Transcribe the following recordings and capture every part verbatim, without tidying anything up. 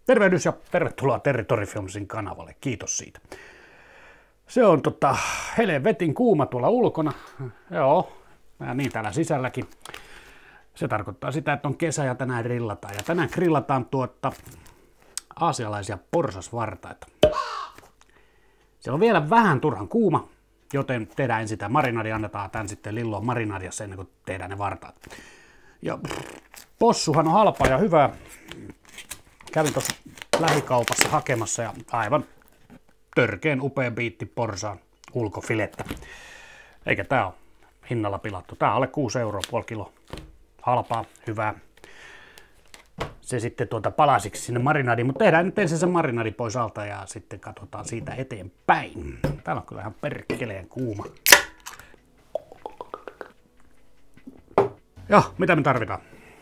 Tervehdys ja tervetuloa Territory Filmsin kanavalle. Kiitos siitä. Se on tota, helvetin kuuma tuolla ulkona. Joo, niin täällä sisälläkin. Se tarkoittaa sitä, että on kesä ja tänään grillataan. Ja tänään grillataan tuota aasialaisia porsasvartaita. Se on vielä vähän turhan kuuma, joten tehdään ensin tämä marinaadi. Annetaan tän sitten lilloon marinaadiassa ennen kuin tehdään ne vartaat. Ja possuhan on halpaa ja hyvää. Kävin tuossa lähikaupassa hakemassa ja aivan törkeen upea biitti porsaan ulkofilettä. Eikä tää ole hinnalla pilattu. Tää on alle kuusi euroa puoli kilo. Halpaa, hyvää. Se sitten tuota palasiksi sinne marinaadiin, mutta tehdään nyt ensin se marinaadi pois alta ja sitten katsotaan siitä eteenpäin. Täällä on kyllä ihan perkeleen kuuma. Joo, mitä me tarvitaan?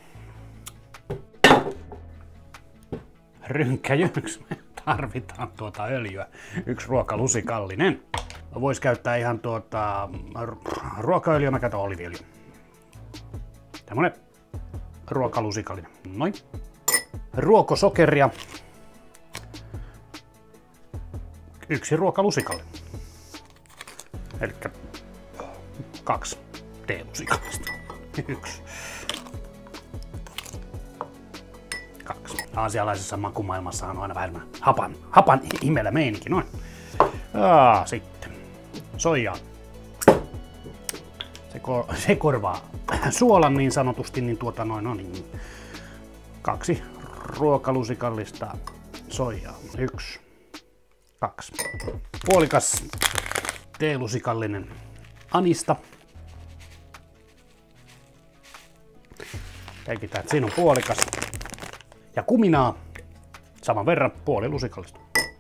Rynkkäjyksi me tarvitaan tuota öljyä. Yksi ruokalusikallinen. Voisi käyttää ihan tuota ruokaöljyä, mä käytän oliiviöljyä. Tämmönen ruokalusikallinen. Noin. Ruokosokeria. Yksi ruokalusikallinen. Elikkä kaksi teelusikallista. Yksi. Kaksi. Aasialaisessa makumaailmassa on aina vähän hapan, hapan imelä meininki. Noin. Aa, sitten. Soijaa. Se, ko se korvaa suolan niin sanotusti, niin tuota noin, no niin. Kaksi ruokalusikallista soijaa. Yksi. Kaksi. Puolikas teelusikallinen anista. Teikitään, että siinä on puolikas. Ja kuminaa saman verran, puoli lusikallista.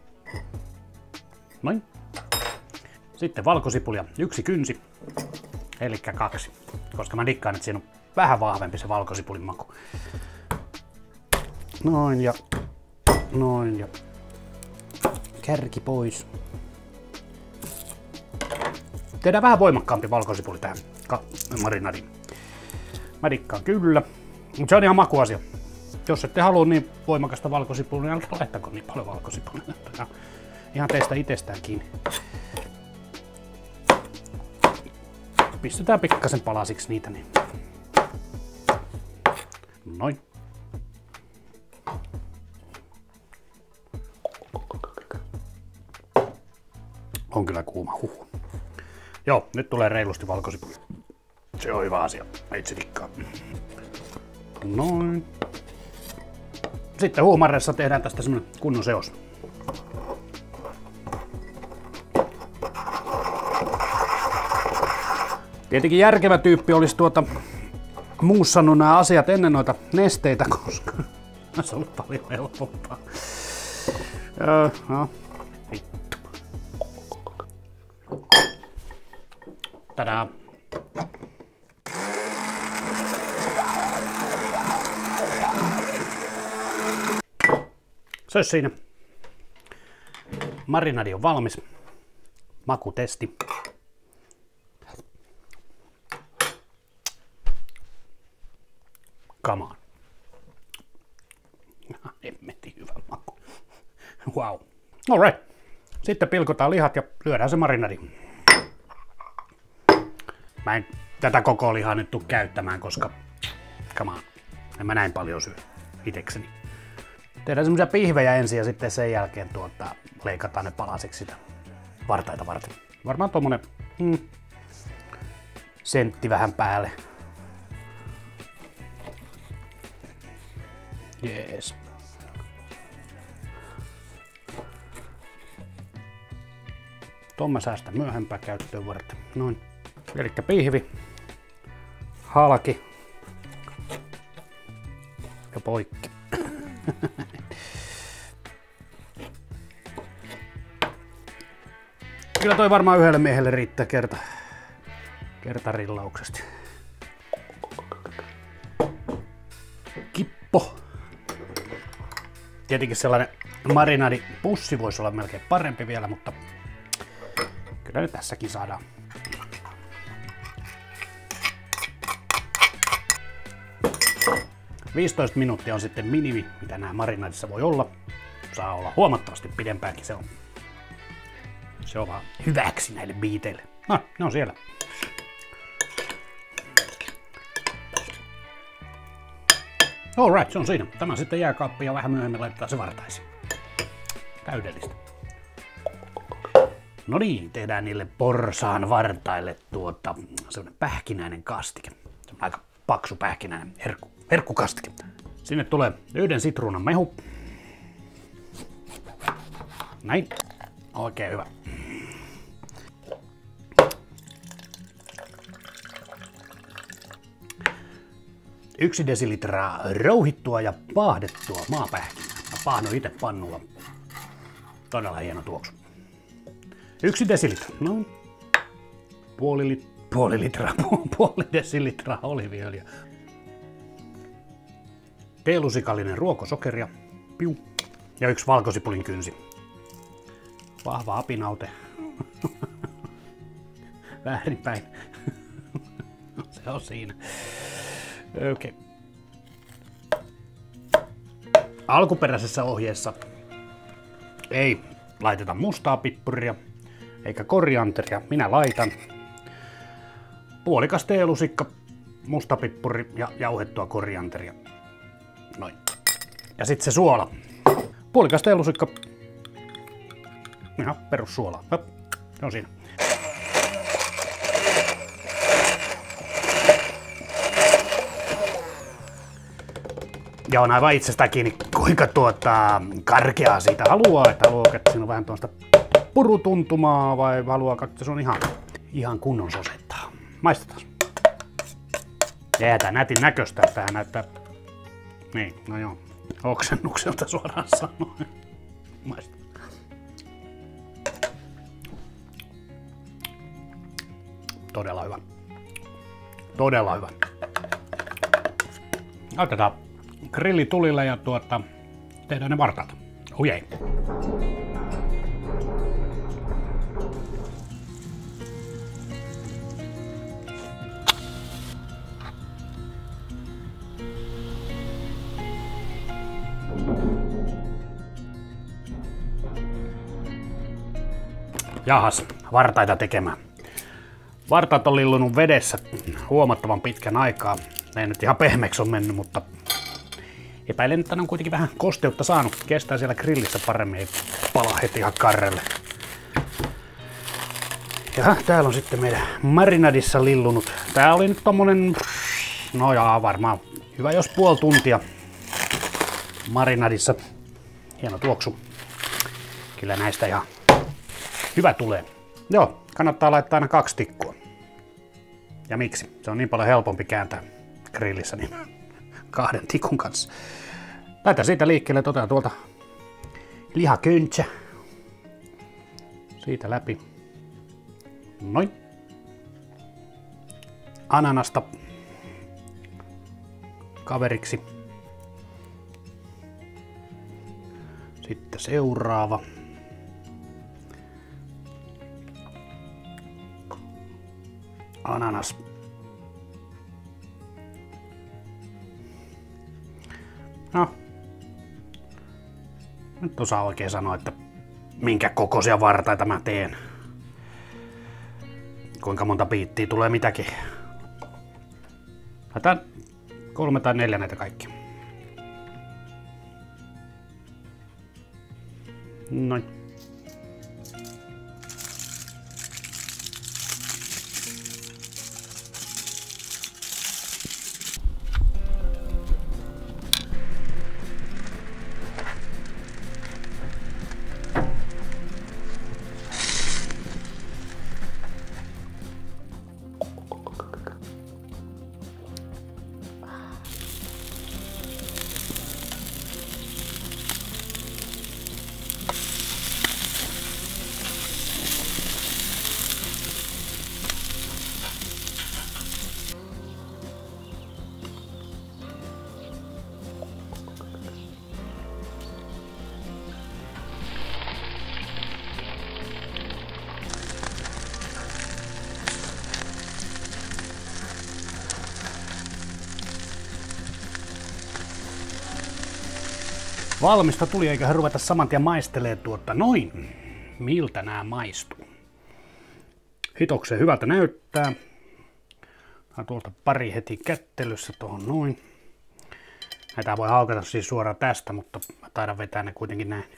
Noin. Sitten valkosipulia, yksi kynsi, eli kaksi. Koska mä dikkaan, että siinä on vähän vahvempi se valkosipulin maku. Noin ja noin ja kärki pois. Tehdään vähän voimakkaampi valkosipuli tähän marinadiin. Mä dikkaan kyllä, mutta se on ihan makuasia. Jos ette halua niin voimakasta valkosipulia, niin älkää laittako niin paljon valkosipulia. Ihan teistä itsestään kiinni. Pistetään pikkasen palasiksi niitä. Niin. Noin. On kyllä kuuma, huhu. Joo, nyt tulee reilusti valkosipuli. Se on hyvä asia. Itse tikkaa. Noin. Sitten huumarressa tehdään tästä semmonen kunnon seos. Tietenkin järkevä tyyppi olisi tuota muussannut nämä asiat ennen noita nesteitä, koska se on ollut paljon helpompaa. Öö, no, vittu. Tadaa. Se olisi siinä. Marinadi on valmis. Makutesti. Come on. Hemmetin hyvä maku. Wow. Alright. Sitten pilkotaan lihat ja lyödään se marinadi. Mä en tätä koko lihaa nyt tuu käyttämään, koska come on. En mä näin paljon syö itekseni. Tehdään semmosia pihvejä ensin ja sitten sen jälkeen tuota, leikataan ne palasiksi sitä vartaita varten. Varmaan tommonen mm, sentti vähän päälle. Jees. Tuon mä säästän myöhempää käyttöön varten. Noin. Elikkä pihvi, halki ja poikki. Kyllä toi varmaan yhdelle miehelle riittää kerta, kertarillauksesti. Kippo. Tietenkin sellainen marinadipussi voisi olla melkein parempi vielä, mutta kyllä nyt tässäkin saadaan. viisitoista minuuttia on sitten minimi, mitä nämä marinaadissa voi olla. Saa olla huomattavasti pidempäänkin, se on, se on vaan hyväksi näille biiteille. No, ne on siellä. Alright, se on siinä. Tämä sitten jääkaappiin ja vähän myöhemmin laitetaan se vartaisiin. Täydellistä. No niin, tehdään niille porsaan vartaille tuota, semmonen pähkinäinen kastike. Se on aika paksu pähkinäinen herkku, herkkukastike. Sinne tulee yhden sitruunan mehu. Näin. Oikein hyvä. Yksi desilitraa rouhittua ja paahdettua maapähkinää. Mä paahdoin itse pannulla. Todella hieno tuoksu. Yksi desilitra. No, puoli, lit, puoli litraa, puoli desilitraa oliiviöljyä. Teelusikallinen ruokosokeria. Piu. Ja yksi valkosipulin kynsi. Vahva apinaute. Väärinpäin. Se on siinä. Okei. Okay. Alkuperäisessä ohjeessa ei laiteta mustaa pippuria eikä korianteria. Minä laitan puolikas teelusikka, musta pippuri ja jauhettua korianteria. Noin. Ja sitten se suola. Puolikas teelusikka. Ihan perussuolaa. Se on siinä. Ja on aivan itsestään kiinni, kuinka tuota, karkeaa siitä haluaa. Että haluaa, että siinä on vähän tuosta purutuntumaa vai haluaa, että se on ihan, ihan kunnon sosettaa. Maistetaan. Jäätää nätin näköistä, että tähän näyttää... Niin, no joo. Oksennukselta suoraan sanoen. Maistetaan. Todella hyvä. Todella hyvä. Otetaan grilli tulille ja tuota, tehdään ne vartaat. Ojei. Jahas, vartaita tekemään. Vartaat on lillunut vedessä huomattavan pitkän aikaa. Ne ei nyt ihan pehmeäksi on mennyt, mutta epäilen, että ne on kuitenkin vähän kosteutta saanut. Kestää siellä grillissä paremmin, ei pala heti ihan karrelle. Ja täällä on sitten meidän marinadissa lillunut. Tää oli nyt tommonen, no jaa, varmaan hyvä jos puoli tuntia marinadissa. Hieno tuoksu. Kyllä näistä ihan hyvä tulee. Joo, kannattaa laittaa aina kaksi tikkua. Ja miksi? Se on niin paljon helpompi kääntää grillissä niin kahden tikun kanssa. Laita siitä liikkeelle, otetaan tuolta lihaköntsä. Siitä läpi. Noin. Ananasta kaveriksi. Sitten seuraava. Ananas. No. Nyt osaa oikein sanoa, että minkä kokoisia vartaita mä teen. Kuinka monta biittiä tulee mitäkin. Laitetaan kolme tai neljä näitä kaikki. Noin. Valmista tuli, eiköhän ruveta saman tien maistelemaan tuota noin. Miltä nämä maistuu? Hitokseen hyvältä näyttää. Tuolta pari heti kättelyssä tuohon noin. Näitä voi haukata siis suoraan tästä, mutta mä taidan vetää ne kuitenkin näin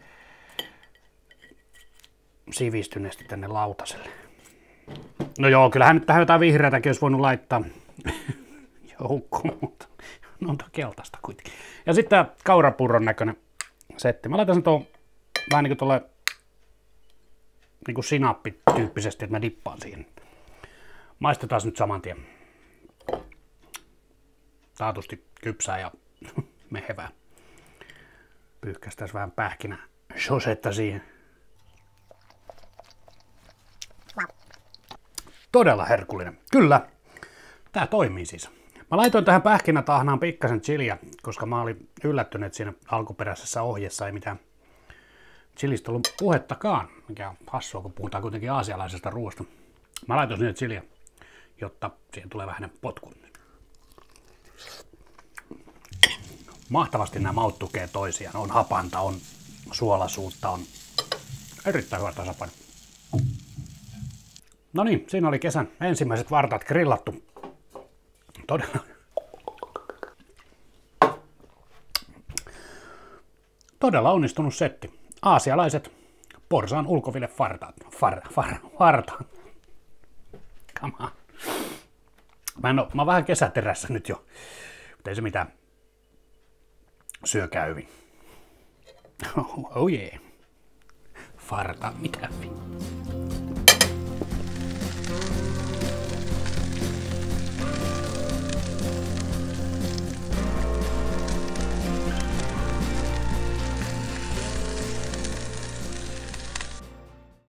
sivistyneesti tänne lautaselle. No joo, kyllähän nyt tähän jotain vihreätäkin olisi voinut laittaa joukkoon, mutta no on tuo keltaista kuitenkin. Ja sitten tää kaurapurron näköinen setti. Mä laitan sen tuon vähän niin kuin tuolle niin kuin sinappityyppisesti, että mä dippaan siihen. Maistetaan nyt saman tien. Taatusti kypsää ja mehevää. Pyyhkästään vähän pähkinä sosetta siihen. Todella herkullinen. Kyllä, tää toimii siis. Mä laitoin tähän pähkinätahnaan pikkasen chiliä, koska mä olin yllättynyt, että siinä alkuperäisessä ohjeessa ei mitään chilistä ollut puhettakaan. Mikä on hassua, kun puhutaan kuitenkin aasialaisesta ruoasta. Mä laitoin sinne chiliä, jotta siihen tulee vähän potku. Mahtavasti nämä maut tukee toisiaan. On hapanta, on suolaisuutta, on erittäin hyvä tasapaino. No niin, siinä oli kesän ensimmäiset vartaat grillattu. Todella. Todella onnistunut setti. Aasialaiset porsaan ulkoville fartaat. Far, far, fartaat. Come on. Mä, en oo, mä oon vähän kesäterässä nyt jo. Mutta ei se mitään. Syökää hyvin. Oh yeah. Fartaat, mitä hyvin.